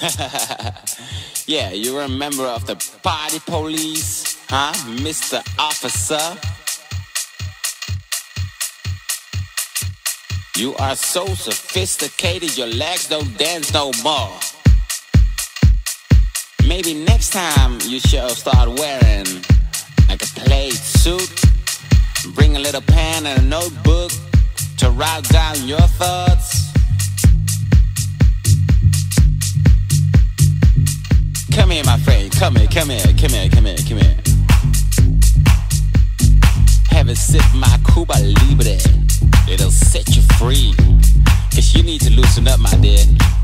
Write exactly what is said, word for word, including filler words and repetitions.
Yeah, you're a member of the party police, huh, Mister Officer? You are so sophisticated, your legs don't dance no more. Maybe next time you should start wearing like a plaid suit. Bring a little pen and a notebook to write down your thoughts. Come here, my friend, come here, come here, come here, come here, come here. Have a sip my Cuba Libre. It'll set you free. Cause you need to loosen up, my dear.